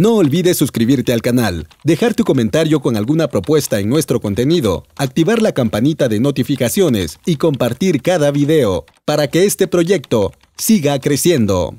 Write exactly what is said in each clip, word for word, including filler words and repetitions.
No olvides suscribirte al canal, dejar tu comentario con alguna propuesta en nuestro contenido, activar la campanita de notificaciones y compartir cada video para que este proyecto siga creciendo.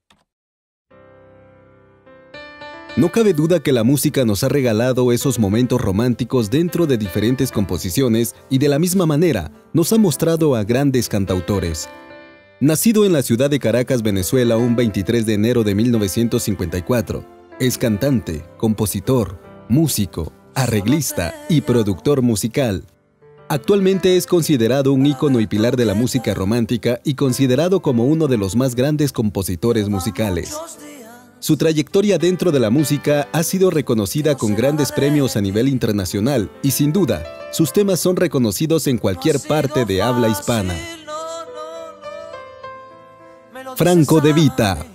No cabe duda que la música nos ha regalado esos momentos románticos dentro de diferentes composiciones y de la misma manera nos ha mostrado a grandes cantautores. Nacido en la ciudad de Caracas, Venezuela, un veintitrés de enero de mil novecientos cincuenta y cuatro, es cantante, compositor, músico, arreglista y productor musical. Actualmente es considerado un ícono y pilar de la música romántica y considerado como uno de los más grandes compositores musicales. Su trayectoria dentro de la música ha sido reconocida con grandes premios a nivel internacional y sin duda, sus temas son reconocidos en cualquier parte de habla hispana. Franco De Vita.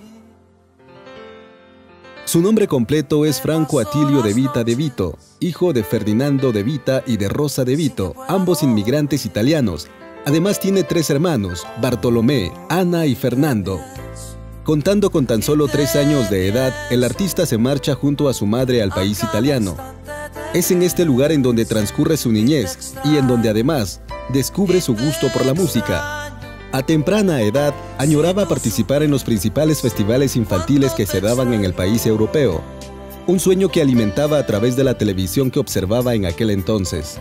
Su nombre completo es Franco Atilio De Vita De Vito, hijo de Ferdinando De Vita y de Rosa De Vito, ambos inmigrantes italianos. Además tiene tres hermanos, Bartolomé, Ana y Fernando. Contando con tan solo tres años de edad, el artista se marcha junto a su madre al país italiano. Es en este lugar en donde transcurre su niñez y en donde además descubre su gusto por la música. A temprana edad, añoraba participar en los principales festivales infantiles que se daban en el país europeo, un sueño que alimentaba a través de la televisión que observaba en aquel entonces.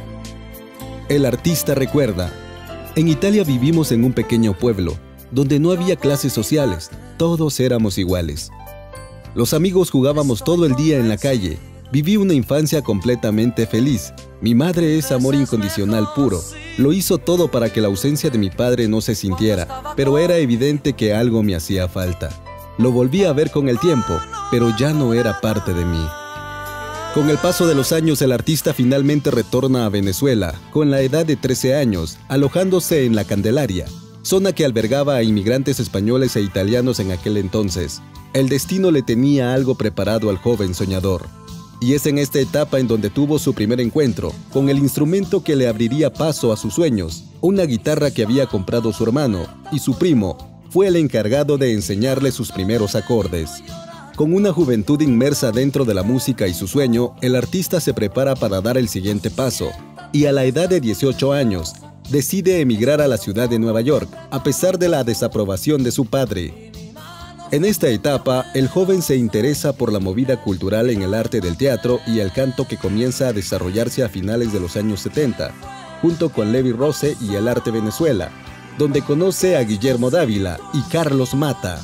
El artista recuerda: en Italia vivimos en un pequeño pueblo, donde no había clases sociales, todos éramos iguales. Los amigos jugábamos todo el día en la calle, viví una infancia completamente feliz. Mi madre es amor incondicional puro. Lo hizo todo para que la ausencia de mi padre no se sintiera, pero era evidente que algo me hacía falta. Lo volví a ver con el tiempo, pero ya no era parte de mí. Con el paso de los años, el artista finalmente retorna a Venezuela, con la edad de trece años, alojándose en La Candelaria, zona que albergaba a inmigrantes españoles e italianos en aquel entonces. El destino le tenía algo preparado al joven soñador. Y es en esta etapa en donde tuvo su primer encuentro con el instrumento que le abriría paso a sus sueños, una guitarra que había comprado su hermano, y su primo fue el encargado de enseñarle sus primeros acordes. Con una juventud inmersa dentro de la música y su sueño, el artista se prepara para dar el siguiente paso, y a la edad de dieciocho años, decide emigrar a la ciudad de Nueva York, a pesar de la desaprobación de su padre. En esta etapa, el joven se interesa por la movida cultural en el arte del teatro y el canto que comienza a desarrollarse a finales de los años setenta, junto con Levi Rose y el Arte Venezuela, donde conoce a Guillermo Dávila y Carlos Mata.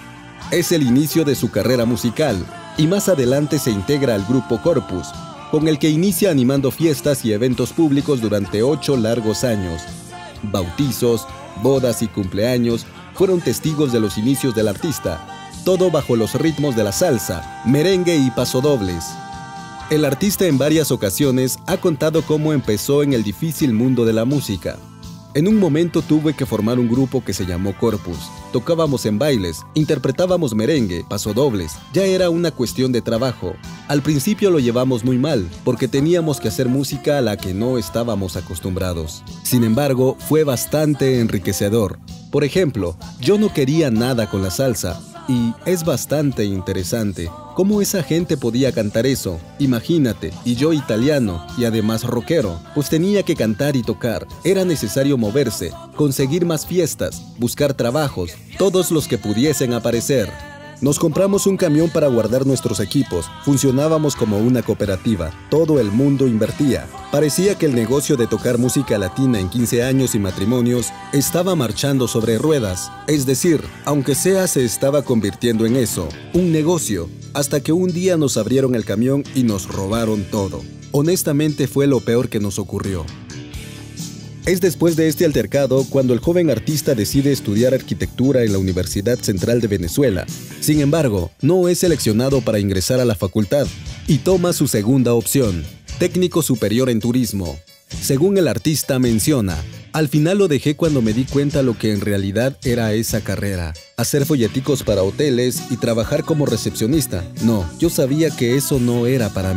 Es el inicio de su carrera musical y más adelante se integra al grupo Corpus, con el que inicia animando fiestas y eventos públicos durante ocho largos años. Bautizos, bodas y cumpleaños fueron testigos de los inicios del artista, todo bajo los ritmos de la salsa, merengue y pasodobles. El artista en varias ocasiones ha contado cómo empezó en el difícil mundo de la música. En un momento tuve que formar un grupo que se llamó Corpus. Tocábamos en bailes, interpretábamos merengue, pasodobles, ya era una cuestión de trabajo. Al principio lo llevamos muy mal, porque teníamos que hacer música a la que no estábamos acostumbrados. Sin embargo, fue bastante enriquecedor. Por ejemplo, yo no quería nada con la salsa, y es bastante interesante cómo esa gente podía cantar eso. Imagínate, y yo italiano, y además rockero, pues tenía que cantar y tocar. Era necesario moverse, conseguir más fiestas, buscar trabajos, todos los que pudiesen aparecer. Nos compramos un camión para guardar nuestros equipos, funcionábamos como una cooperativa, todo el mundo invertía. Parecía que el negocio de tocar música latina en quince años y matrimonios estaba marchando sobre ruedas, es decir, aunque sea se estaba convirtiendo en eso, un negocio, hasta que un día nos abrieron el camión y nos robaron todo. Honestamente fue lo peor que nos ocurrió. Es después de este altercado cuando el joven artista decide estudiar arquitectura en la Universidad Central de Venezuela. Sin embargo, no es seleccionado para ingresar a la facultad y toma su segunda opción, técnico superior en turismo. Según el artista menciona, al final lo dejé cuando me di cuenta lo que en realidad era esa carrera. Hacer folleticos para hoteles y trabajar como recepcionista. No, yo sabía que eso no era para mí.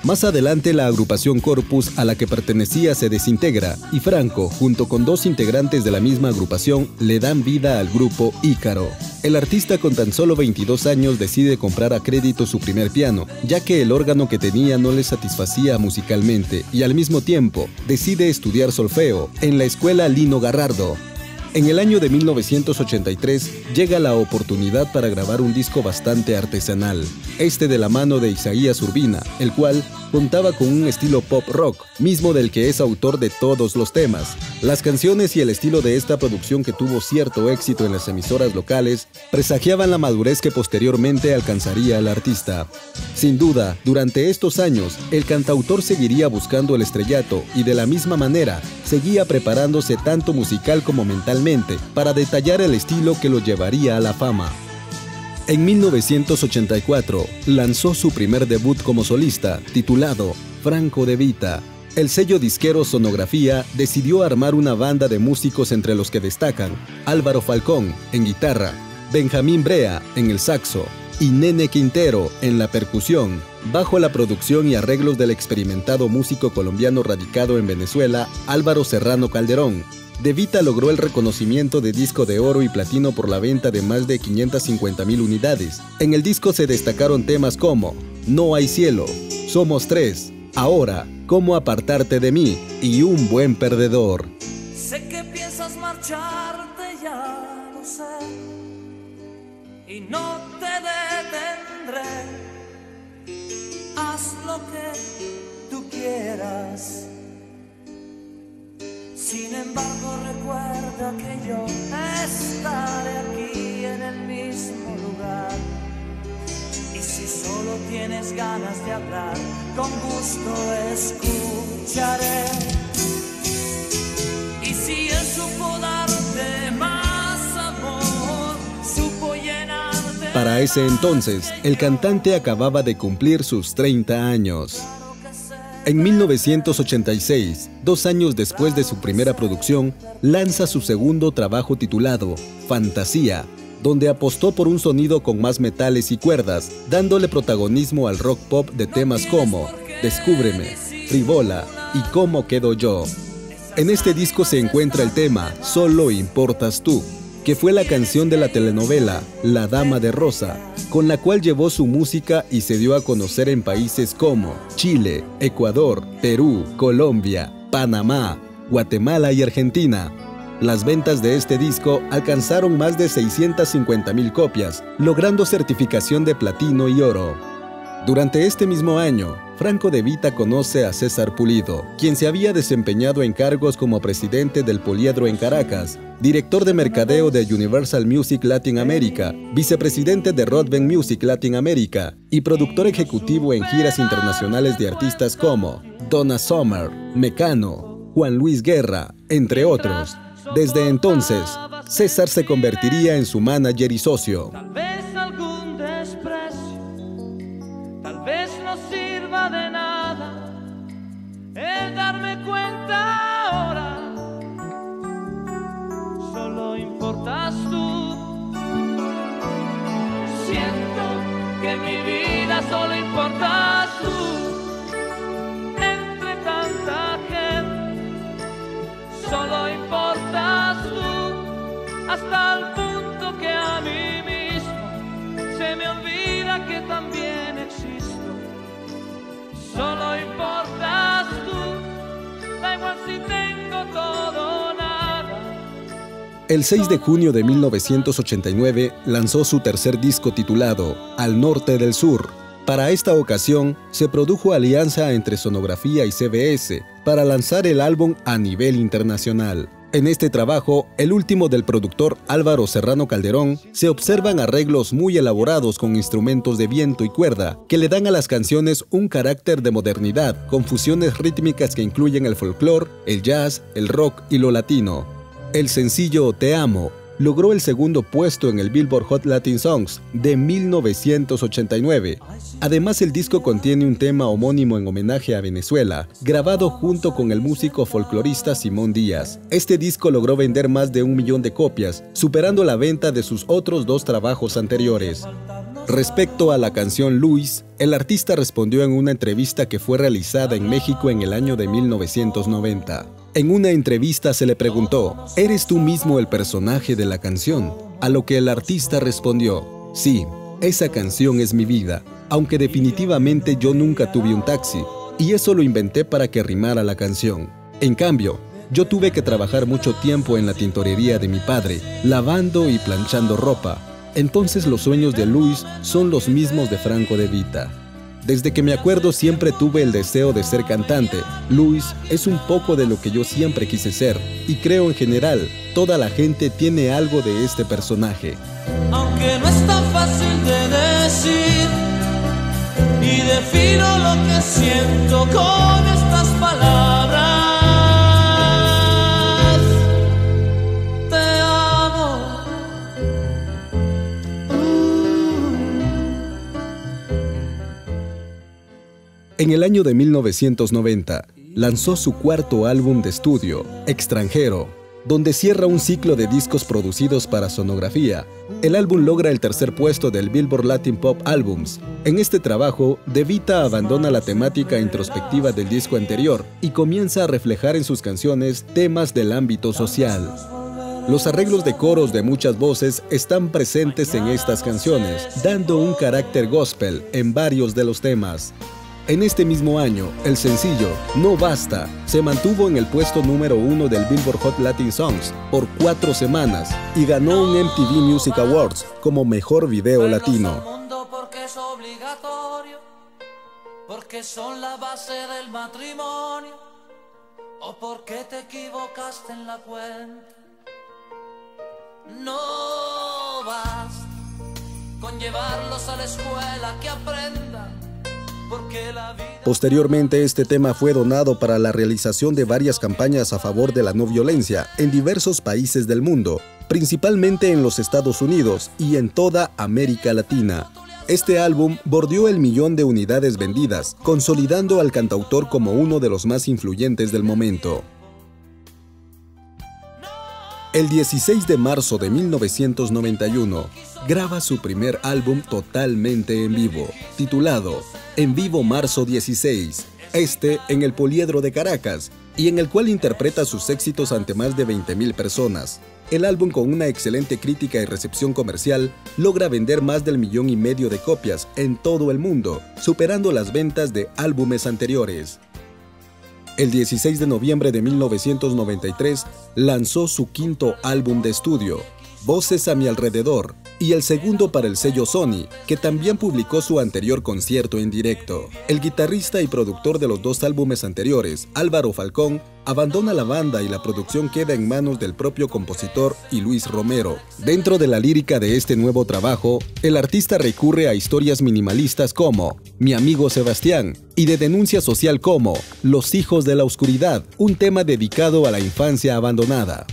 Más adelante la agrupación Corpus a la que pertenecía se desintegra y Franco, junto con dos integrantes de la misma agrupación, le dan vida al grupo Ícaro. El artista con tan solo veintidós años decide comprar a crédito su primer piano, ya que el órgano que tenía no le satisfacía musicalmente y al mismo tiempo decide estudiar solfeo en la escuela Lino Garrardo. En el año de mil novecientos ochenta y tres llega la oportunidad para grabar un disco bastante artesanal, este de la mano de Isaías Urbina, el cual contaba con un estilo pop rock, mismo del que es autor de todos los temas. Las canciones y el estilo de esta producción, que tuvo cierto éxito en las emisoras locales, presagiaban la madurez que posteriormente alcanzaría el artista. Sin duda, durante estos años, el cantautor seguiría buscando el estrellato y de la misma manera, seguía preparándose tanto musical como mentalmente para detallar el estilo que lo llevaría a la fama. En mil novecientos ochenta y cuatro lanzó su primer debut como solista, titulado Franco De Vita. El sello disquero Sonografía decidió armar una banda de músicos entre los que destacan Álvaro Falcón en guitarra, Benjamín Brea en el saxo y Nene Quintero en la percusión, bajo la producción y arreglos del experimentado músico colombiano radicado en Venezuela, Álvaro Serrano Calderón. De Vita logró el reconocimiento de disco de oro y platino por la venta de más de quinientas cincuenta mil unidades. En el disco se destacaron temas como No hay cielo, Somos tres, Ahora, Cómo apartarte de mí y Un buen perdedor. Sé que piensas marcharte, ya lo sé, y no te detendré. Haz lo que tú quieras. Sin embargo, recuerda que yo estaré aquí en el mismo lugar. Y si solo tienes ganas de hablar, con gusto escucharé. Y si él supo darte más amor, supo llenarte. Para ese entonces, el cantante acababa de cumplir sus treinta años. En mil novecientos ochenta y seis, dos años después de su primera producción, lanza su segundo trabajo titulado Fantasía, donde apostó por un sonido con más metales y cuerdas, dándole protagonismo al rock pop de temas como Descúbreme, Frivola y Cómo quedo yo. En este disco se encuentra el tema Solo importas tú, que fue la canción de la telenovela La Dama de Rosa, con la cual llevó su música y se dio a conocer en países como Chile, Ecuador, Perú, Colombia, Panamá, Guatemala y Argentina. Las ventas de este disco alcanzaron más de seiscientas cincuenta mil copias, logrando certificación de platino y oro. Durante este mismo año, Franco De Vita conoce a César Pulido, quien se había desempeñado en cargos como presidente del Poliedro en Caracas, director de mercadeo de Universal Music Latin America, vicepresidente de Rodben Music Latin America y productor ejecutivo en giras internacionales de artistas como Donna Summer, Mecano, Juan Luis Guerra, entre otros. Desde entonces, César se convertiría en su manager y socio. Tal vez algún desprecio, tal vez no sirva de nada el darme cuenta ahora. Solo importas tú. Siento que en mi vida solo importas tú. Entre tanta gente, solo importas tú. Hasta el punto que a mí mismo se me olvida que también existo. Solo importas tú. Da igual si tengo todo o nada. El seis de junio de mil novecientos ochenta y nueve lanzó su tercer disco titulado Al Norte del Sur. Para esta ocasión, se produjo alianza entre Sonografía y C B S para lanzar el álbum a nivel internacional. En este trabajo, el último del productor Álvaro Serrano Calderón, se observan arreglos muy elaborados con instrumentos de viento y cuerda que le dan a las canciones un carácter de modernidad, con fusiones rítmicas que incluyen el folclore, el jazz, el rock y lo latino. El sencillo Te Amo logró el segundo puesto en el Billboard Hot Latin Songs de mil novecientos ochenta y nueve. Además, el disco contiene un tema homónimo en homenaje a Venezuela, grabado junto con el músico folclorista Simón Díaz. Este disco logró vender más de un millón de copias, superando la venta de sus otros dos trabajos anteriores. Respecto a la canción Luis, el artista respondió en una entrevista que fue realizada en México en el año de mil novecientos noventa. En una entrevista se le preguntó, ¿eres tú mismo el personaje de la canción? A lo que el artista respondió, sí, esa canción es mi vida, aunque definitivamente yo nunca tuve un taxi, y eso lo inventé para que rimara la canción. En cambio, yo tuve que trabajar mucho tiempo en la tintorería de mi padre, lavando y planchando ropa. Entonces los sueños de Luis son los mismos de Franco De Vita. Desde que me acuerdo siempre tuve el deseo de ser cantante. Luis es un poco de lo que yo siempre quise ser, y creo en general, toda la gente tiene algo de este personaje. Aunque no es tan fácil de decir, y defino lo que siento con estas palabras. En el año de mil novecientos noventa, lanzó su cuarto álbum de estudio, Extranjero, donde cierra un ciclo de discos producidos para Sonografía. El álbum logra el tercer puesto del Billboard Latin Pop Albums. En este trabajo, De Vita abandona la temática introspectiva del disco anterior y comienza a reflejar en sus canciones temas del ámbito social. Los arreglos de coros de muchas voces están presentes en estas canciones, dando un carácter gospel en varios de los temas. En este mismo año, el sencillo No Basta se mantuvo en el puesto número uno del Billboard Hot Latin Songs por cuatro semanas y ganó un M T V Music Awards como Mejor Video Latino. Porque es obligatorio, porque son la base del matrimonio, o porque te equivocaste en la cuenta. No basta con llevarlos a la escuela que aprendan. Posteriormente, este tema fue donado para la realización de varias campañas a favor de la no violencia en diversos países del mundo, principalmente en los Estados Unidos y en toda América Latina. Este álbum bordeó el millón de unidades vendidas, consolidando al cantautor como uno de los más influyentes del momento. El dieciséis de marzo de mil novecientos noventa y uno, graba su primer álbum totalmente en vivo, titulado En Vivo Marzo dieciséis, este en el Poliedro de Caracas, y en el cual interpreta sus éxitos ante más de veinte mil personas. El álbum, con una excelente crítica y recepción comercial, logra vender más del millón y medio de copias en todo el mundo, superando las ventas de álbumes anteriores. El dieciséis de noviembre de mil novecientos noventa y tres lanzó su quinto álbum de estudio, Voces a mi alrededor, y el segundo para el sello Sony, que también publicó su anterior concierto en directo. El guitarrista y productor de los dos álbumes anteriores, Álvaro Falcón, abandona la banda y la producción queda en manos del propio compositor y Luis Romero. Dentro de la lírica de este nuevo trabajo, el artista recurre a historias minimalistas como Mi amigo Sebastián y de denuncia social como Los hijos de la oscuridad, un tema dedicado a la infancia abandonada.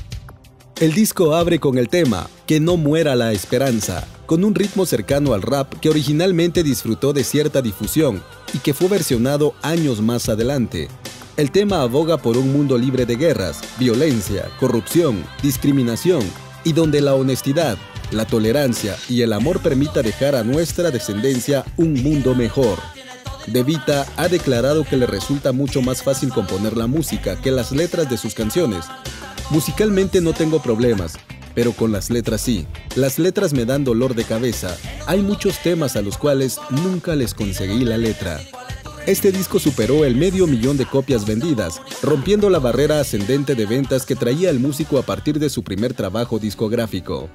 El disco abre con el tema Que no muera la esperanza, con un ritmo cercano al rap que originalmente disfrutó de cierta difusión y que fue versionado años más adelante. El tema aboga por un mundo libre de guerras, violencia, corrupción, discriminación y donde la honestidad, la tolerancia y el amor permita dejar a nuestra descendencia un mundo mejor. De Vita ha declarado que le resulta mucho más fácil componer la música que las letras de sus canciones. Musicalmente no tengo problemas, pero con las letras sí. Las letras me dan dolor de cabeza. Hay muchos temas a los cuales nunca les conseguí la letra. Este disco superó el medio millón de copias vendidas, rompiendo la barrera ascendente de ventas que traía el músico a partir de su primer trabajo discográfico.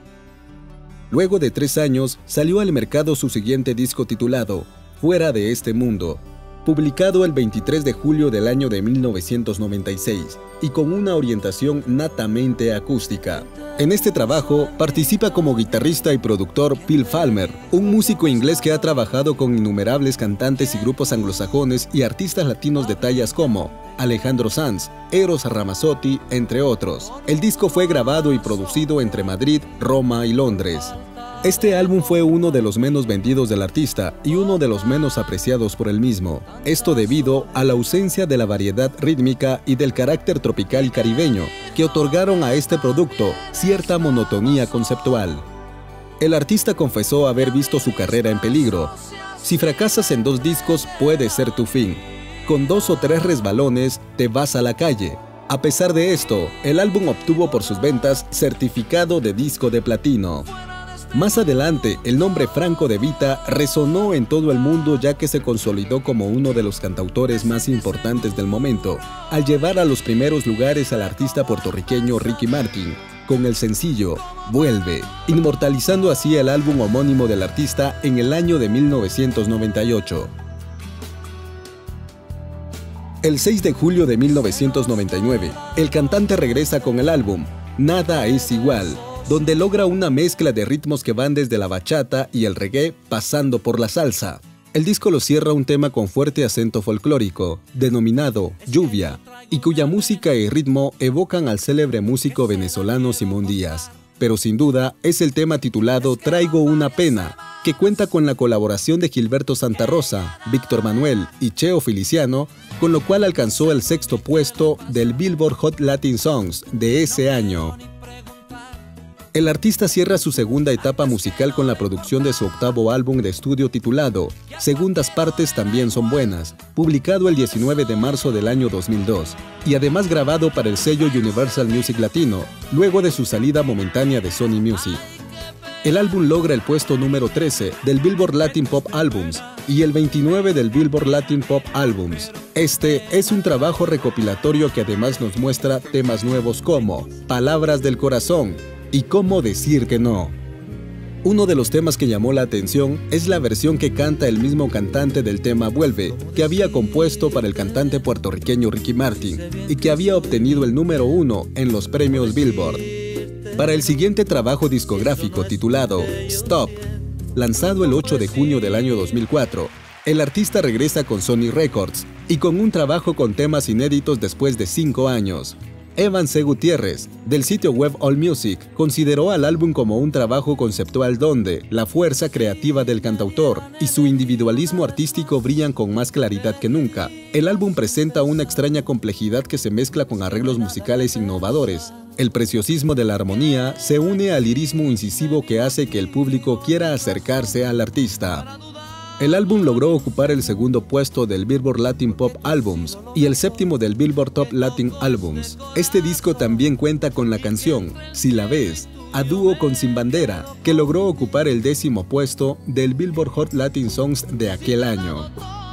Luego de tres años, salió al mercado su siguiente disco titulado Fuera de este mundo, publicado el veintitrés de julio del año de mil novecientos noventa y seis, y con una orientación natamente acústica. En este trabajo participa como guitarrista y productor Phil Falmer, un músico inglés que ha trabajado con innumerables cantantes y grupos anglosajones y artistas latinos de tallas como Alejandro Sanz, Eros Ramazzotti, entre otros. El disco fue grabado y producido entre Madrid, Roma y Londres. Este álbum fue uno de los menos vendidos del artista y uno de los menos apreciados por él mismo. Esto debido a la ausencia de la variedad rítmica y del carácter tropical y caribeño que otorgaron a este producto cierta monotonía conceptual. El artista confesó haber visto su carrera en peligro. Si fracasas en dos discos, puede ser tu fin. Con dos o tres resbalones, te vas a la calle. A pesar de esto, el álbum obtuvo por sus ventas certificado de disco de platino. Más adelante, el nombre Franco De Vita resonó en todo el mundo, ya que se consolidó como uno de los cantautores más importantes del momento, al llevar a los primeros lugares al artista puertorriqueño Ricky Martin, con el sencillo Vuelve, inmortalizando así el álbum homónimo del artista en el año de mil novecientos noventa y ocho. El seis de julio de mil novecientos noventa y nueve, el cantante regresa con el álbum Nada es igual, donde logra una mezcla de ritmos que van desde la bachata y el reggae pasando por la salsa. El disco lo cierra un tema con fuerte acento folclórico, denominado Lluvia, y cuya música y ritmo evocan al célebre músico venezolano Simón Díaz. Pero sin duda es el tema titulado Traigo una pena, que cuenta con la colaboración de Gilberto Santa Rosa, Víctor Manuel y Cheo Feliciano, con lo cual alcanzó el sexto puesto del Billboard Hot Latin Songs de ese año. El artista cierra su segunda etapa musical con la producción de su octavo álbum de estudio titulado Segundas Partes También Son Buenas, publicado el diecinueve de marzo del año dos mil dos, y además grabado para el sello Universal Music Latino, luego de su salida momentánea de Sony Music. El álbum logra el puesto número trece del Billboard Latin Pop Albums y el veintinueve del Billboard Latin Pop Albums. Este es un trabajo recopilatorio que además nos muestra temas nuevos como Palabras del Corazón y Cómo decir que no. Uno de los temas que llamó la atención es la versión que canta el mismo cantante del tema Vuelve, que había compuesto para el cantante puertorriqueño Ricky Martin y que había obtenido el número uno en los premios Billboard. Para el siguiente trabajo discográfico titulado Stop, lanzado el ocho de junio del año dos mil cuatro, el artista regresa con Sony Records y con un trabajo con temas inéditos después de cinco años. Evan C. Gutiérrez, del sitio web AllMusic, consideró al álbum como un trabajo conceptual donde la fuerza creativa del cantautor y su individualismo artístico brillan con más claridad que nunca. El álbum presenta una extraña complejidad que se mezcla con arreglos musicales innovadores. El preciosismo de la armonía se une al lirismo incisivo que hace que el público quiera acercarse al artista. El álbum logró ocupar el segundo puesto del Billboard Latin Pop Albums y el séptimo del Billboard Top Latin Albums. Este disco también cuenta con la canción Si la ves, a dúo con Sin Bandera, que logró ocupar el décimo puesto del Billboard Hot Latin Songs de aquel año.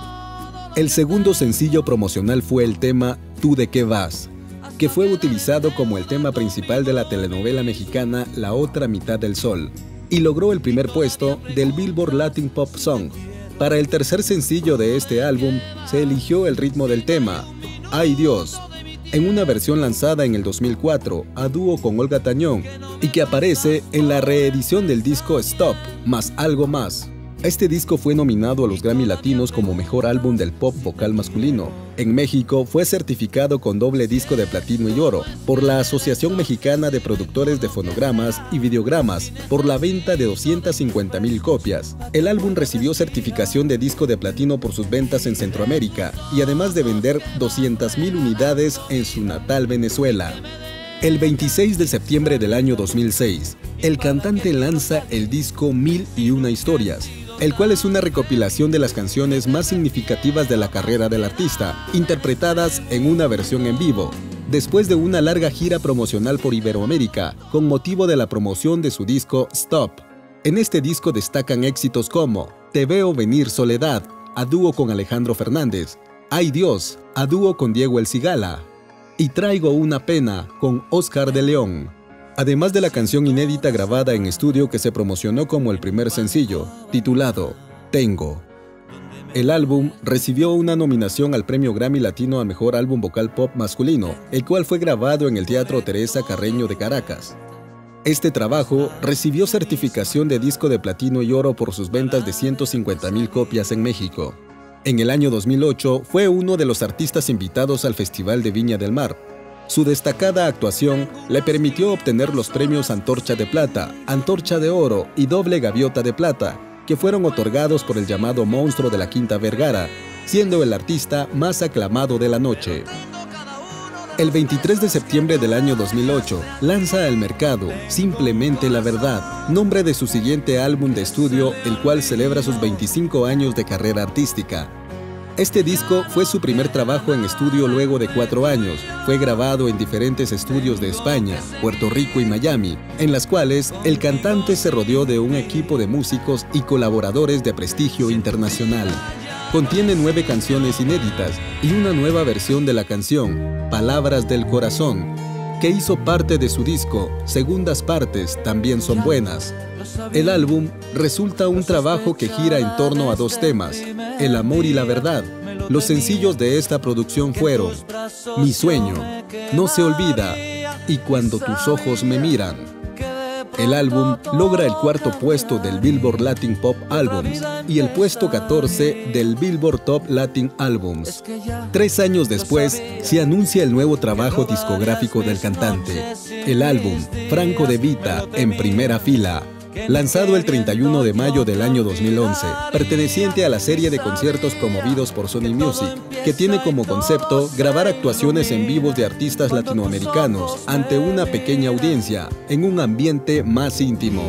El segundo sencillo promocional fue el tema Tú de qué vas, que fue utilizado como el tema principal de la telenovela mexicana La otra mitad del sol, y logró el primer puesto del Billboard Latin Pop Song. Para el tercer sencillo de este álbum, se eligió el ritmo del tema, Ay Dios, en una versión lanzada en el dos mil cuatro a dúo con Olga Tañón y que aparece en la reedición del disco Stop, más algo más. Este disco fue nominado a los Grammy Latinos como Mejor Álbum del Pop Vocal Masculino. En México fue certificado con doble disco de platino y oro por la Asociación Mexicana de Productores de Fonogramas y Videogramas por la venta de doscientas cincuenta mil copias. El álbum recibió certificación de disco de platino por sus ventas en Centroamérica y además de vender doscientas mil unidades en su natal Venezuela. El veintiséis de septiembre del año dos mil seis, el cantante lanza el disco Mil y Una Historias, el cual es una recopilación de las canciones más significativas de la carrera del artista, interpretadas en una versión en vivo, después de una larga gira promocional por Iberoamérica, con motivo de la promoción de su disco Stop. En este disco destacan éxitos como Te veo venir Soledad, a dúo con Alejandro Fernández, Ay Dios, a dúo con Diego El Cigala, y Traigo una pena, con Oscar de León. Además de la canción inédita grabada en estudio que se promocionó como el primer sencillo, titulado Tengo. El álbum recibió una nominación al Premio Grammy Latino a Mejor Álbum Vocal Pop Masculino, el cual fue grabado en el Teatro Teresa Carreño de Caracas. Este trabajo recibió certificación de disco de platino y oro por sus ventas de ciento cincuenta mil copias en México. En el año dos mil ocho fue uno de los artistas invitados al Festival de Viña del Mar. Su destacada actuación le permitió obtener los premios Antorcha de Plata, Antorcha de Oro y Doble Gaviota de Plata, que fueron otorgados por el llamado Monstruo de la Quinta Vergara, siendo el artista más aclamado de la noche. El veintitrés de septiembre del año dos mil ocho, lanza al mercado Simplemente la Verdad, nombre de su siguiente álbum de estudio, el cual celebra sus veinticinco años de carrera artística. Este disco fue su primer trabajo en estudio luego de cuatro años. Fue grabado en diferentes estudios de España, Puerto Rico y Miami, en las cuales el cantante se rodeó de un equipo de músicos y colaboradores de prestigio internacional. Contiene nueve canciones inéditas y una nueva versión de la canción, Palabras del Corazón, que hizo parte de su disco Segundas Partes También Son Buenas. El álbum resulta un trabajo que gira en torno a dos temas, el amor y la verdad. Los sencillos de esta producción fueron Mi Sueño, No Se Olvida y Cuando Tus Ojos Me Miran. El álbum logra el cuarto puesto del Billboard Latin Pop Albums y el puesto catorce del Billboard Top Latin Albums. Tres años después, se anuncia el nuevo trabajo discográfico del cantante, el álbum Franco De Vita en Primera Fila, lanzado el treinta y uno de mayo del año dos mil once, perteneciente a la serie de conciertos promovidos por Sony Music, que tiene como concepto grabar actuaciones en vivo de artistas latinoamericanos ante una pequeña audiencia, en un ambiente más íntimo.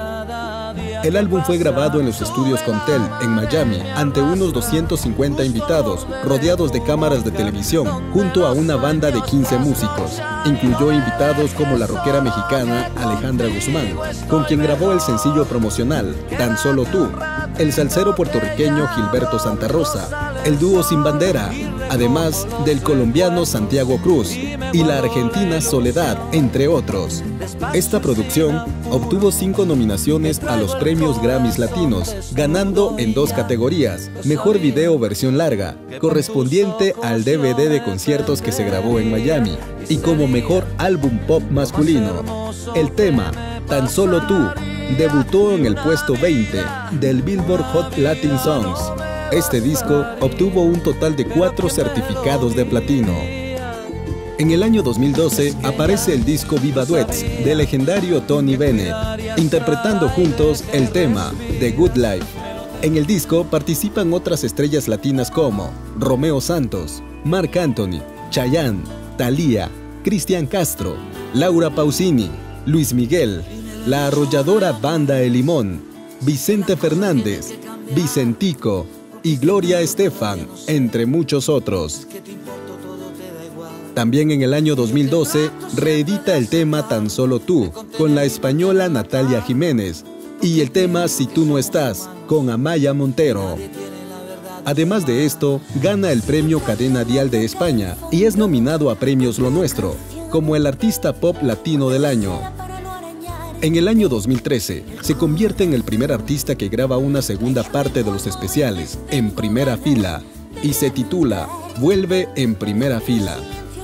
El álbum fue grabado en los estudios Comtel, en Miami, ante unos doscientos cincuenta invitados, rodeados de cámaras de televisión, junto a una banda de quince músicos. Incluyó invitados como la rockera mexicana Alejandra Guzmán, con quien grabó el sencillo promocional Tan Solo Tú, el salsero puertorriqueño Gilberto Santa Rosa, el dúo Sin Bandera, además del colombiano Santiago Cruz y la argentina Soledad, entre otros. Esta producción obtuvo cinco nominaciones a los premios Grammys Latinos, ganando en dos categorías: Mejor Video Versión Larga, correspondiente al D V D de conciertos que se grabó en Miami, y como Mejor Álbum Pop Masculino. El tema, Tan Solo Tú, debutó en el puesto veinte del Billboard Hot Latin Songs. Este disco obtuvo un total de cuatro certificados de platino. En el año dos mil doce aparece el disco Viva Duets del legendario Tony Bennett, interpretando juntos el tema The Good Life. En el disco participan otras estrellas latinas como Romeo Santos, Marc Anthony, Chayanne, Thalía, Cristian Castro, Laura Pausini, Luis Miguel, la arrolladora Banda El Limón, Vicente Fernández, Vicentico y Gloria Estefan, entre muchos otros. También en el año dos mil doce reedita el tema Tan Solo Tú con la española Natalia Jiménez y el tema Si Tú No Estás con Amaya Montero. Además de esto, gana el premio Cadena Dial de España y es nominado a premios Lo Nuestro como el artista pop latino del año. En el año dos mil trece, se convierte en el primer artista que graba una segunda parte de los especiales, En Primera Fila, y se titula Vuelve en Primera Fila.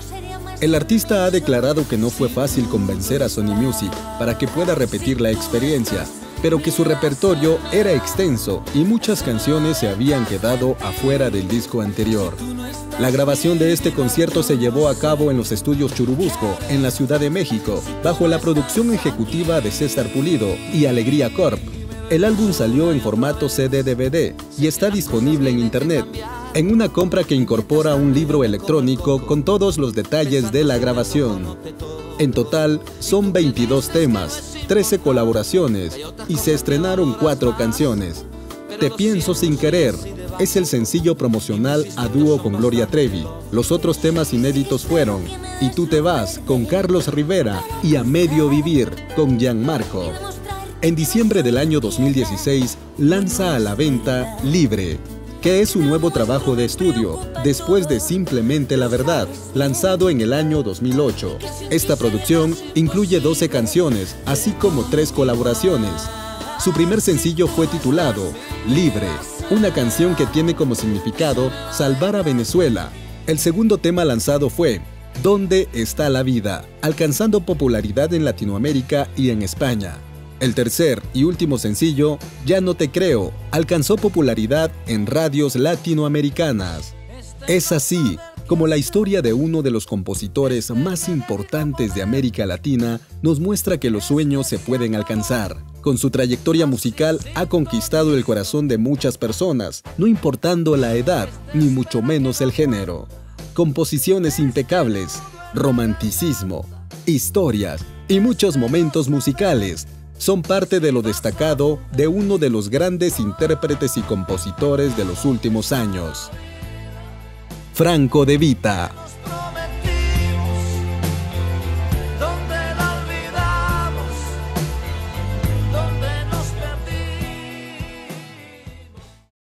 El artista ha declarado que no fue fácil convencer a Sony Music para que pueda repetir la experiencia, pero que su repertorio era extenso y muchas canciones se habían quedado afuera del disco anterior. La grabación de este concierto se llevó a cabo en los estudios Churubusco, en la Ciudad de México, bajo la producción ejecutiva de César Pulido y Alegría Corp. El álbum salió en formato C D D V D y está disponible en internet, en una compra que incorpora un libro electrónico con todos los detalles de la grabación. En total, son veintidós temas, trece colaboraciones y se estrenaron cuatro canciones. Te Pienso Sin Querer es el sencillo promocional a dúo con Gloria Trevi. Los otros temas inéditos fueron Y Tú Te Vas con Carlos Rivera y A Medio Vivir con Gianmarco. En diciembre del año dos mil dieciséis lanza a la venta Libre, que es su nuevo trabajo de estudio, después de Simplemente la Verdad, lanzado en el año dos mil ocho. Esta producción incluye doce canciones, así como tres colaboraciones. Su primer sencillo fue titulado Libre, una canción que tiene como significado salvar a Venezuela. El segundo tema lanzado fue ¿Dónde está la vida?, alcanzando popularidad en Latinoamérica y en España. El tercer y último sencillo, Ya No Te Creo, alcanzó popularidad en radios latinoamericanas. Es así como la historia de uno de los compositores más importantes de América Latina nos muestra que los sueños se pueden alcanzar. Con su trayectoria musical ha conquistado el corazón de muchas personas, no importando la edad, ni mucho menos el género. Composiciones impecables, romanticismo, historias y muchos momentos musicales son parte de lo destacado de uno de los grandes intérpretes y compositores de los últimos años, Franco De Vita.